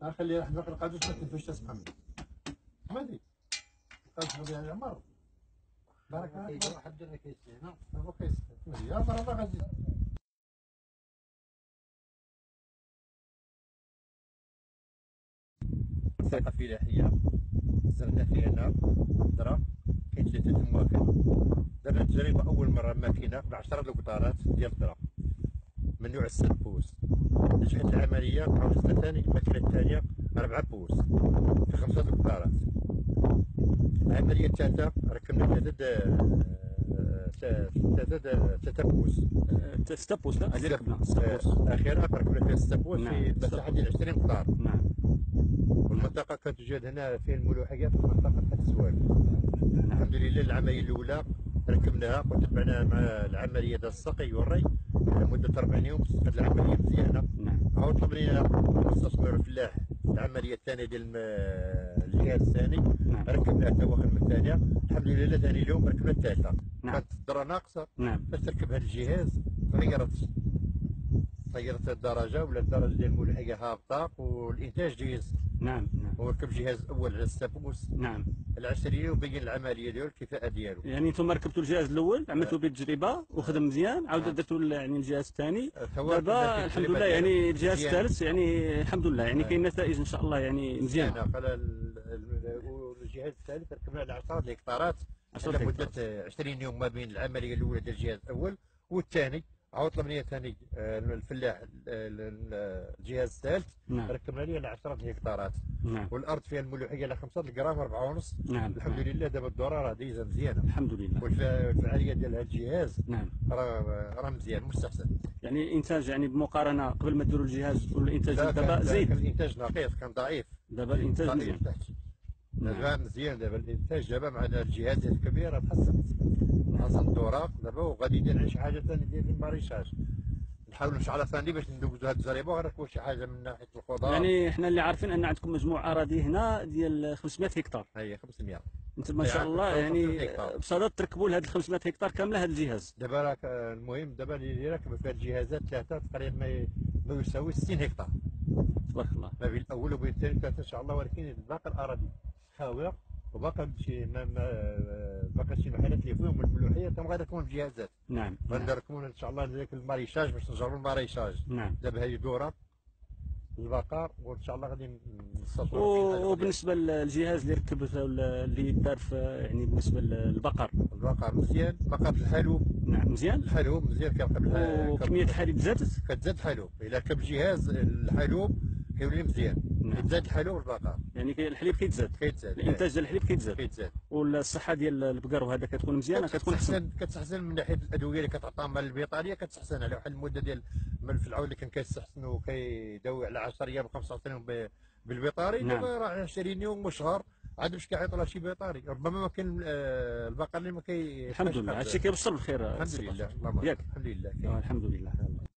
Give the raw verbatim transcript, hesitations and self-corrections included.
خلي واحد باقي القادوس ما تنفعش تسمع منه. مهدي القادوس غادي على عمر بارك الله فيك. واحد درنا كيسين هنا هو كيسين يا فرضا غادي ساقه فلاحيه زرنا فيها هنا درا كاين ثلاثه المواكن. درنا تجربه اول مره ماكينه ب عشرة القطارات ديال الدرا من نوع السبع بوس. نجحت العمليه عاودتنا ثاني الماكينه الثانيه أربعة بوس في خمسة القطارات. العمليه الثالثه ركبنا ثلاثه ثلاثه ثلاثه بوس ستة بوس. لا هذه ركبنا ستة بوس اخيرا ركبنا فيها ستة بوس نعم. في مساحه ديال عشرين قطار. نعم. والمنطقه كتوجد هنا فين الملوحيه في منطقه حد السوالف. نعم. الحمد لله العمليه الاولى ركبناها وتبعنا مع العمليه ديال السقي والري لمده أربعين يوم. كانت العمليه مزيانه. نعم. عاود طلب لنا المستثمر الفلاح العمليه الثانيه ديال الجهاز الثاني. نعم. ركبناها حتى هو الخدمه الثانيه. الحمد لله ثاني يوم ركبنا الثالثه. نعم. كانت الدرا ناقصه. نعم. باش تركب هذا الجهاز تغيرت تغيرت الدرجه ولا الدرجه ديال الملوحيه هابطه والانتاج جيد. نعم. نعم. وركب جهاز اول على ستة بوس نعم. العشريه وبين العمليه ديالو الكفاءه ديالو. يعني انتم ركبتوا الجهاز الاول عملتوا به التجربه وخدم مزيان عاود درتوا يعني الجهاز الثاني دابا الحمد لله يعني الجهاز الثالث يعني الحمد لله يعني كاين نتائج ان شاء الله يعني مزيانه. قال الجهاز الثالث ركبنا على عشرة الهكتارات لمده عشرين يوم ما بين العمليه الاولى ديال الجهاز الاول والثاني. عاود طلب لي ثاني الفلاح الجهاز الثالث. نعم. ركبنا لي على عشرة الهكتارات. نعم. والارض فيها الملوحيه على خمسة غرام أربعة ونص. نعم. الحمد نعم. لله دابا الدوره راه دايزه مزيانه الحمد لله. والفعاليه ديال هذا الجهاز نعم راه راه مزيان مستحسن. يعني الانتاج يعني بمقارنه قبل ما ديروا الجهاز والانتاج دابا زايد. زيد. الانتاج ناقص كان ضعيف. دابا الانتاج مزيان. دابا مزيان. دابا الانتاج دابا مع الجهاز الكبير تحسن تحسن الدوره دابا وغادي ندير شي حاجه ثانيه ديال الماريشاج. نحاول نشعل ثاني باش ندوزو هاد التجربه ونركبوا شي حاجه من ناحيه الخضار. يعني احنا اللي عارفين ان عندكم مجموع اراضي هنا ديال خمسمائة هكتار. هي خمسمائة. انت ما شاء الله يعني بصدد تركبوا لهاد خمسمائة هكتار كامله هذا الجهاز. دابا راك المهم دابا اللي راكب في هاد الجهازات ثلاثه تقريبا ما ما يساوي ستين هكتار. تبارك الله. ما بين الاول وبين الثاني ثلاثه ان شاء الله. ولكن باقي الاراضي خاويه وباقي شي ما باقي شي محلات اللي فيهم الملوحيه تنبغي نركبهم بجهازات. نعم. غنركبوا ان شاء الله ذاك الماريشاج باش نجربوا الماريشاج. نعم. دابا هذه دوره البقر وان شاء الله غادي نستثمروا. وبالنسبه للجهاز اللي ركبته اللي دار في يعني بالنسبه للبقر. البقر مزيان. بقر الحلوب. نعم مزيان. الحلوب مزيان كيركب. وكميه الحليب زادت. كتزاد الحلوب الا ركب الجهاز الحلوب كيولي مزيان. نعم. كتزاد الحلوب البقر. يعني الحليب كيتزاد. كيتزاد. الانتاج ديال الحليب كيتزاد. كيتزاد. والصحه ديال البقر وهذا كتكون مزيانه كتكون احسن. كتحسن من ناحيه الادويه اللي كتعطى مال البيطاريه كتحسن على واحد المده ديال من في العود اللي كان كيستحسن وكيداوي على عشرة ايام خمسة عشر يوم بالبيطاري. نعم. دابا راه عشرين يوم وشهر عاد باش كيعيطوا لها شي بيطاري. ربما ما كاين البقر اللي ما كي. الحمد لله هادشي كيبشر بالخير. الحمد لله. اللهم ياك الحمد لله. الحمد لله.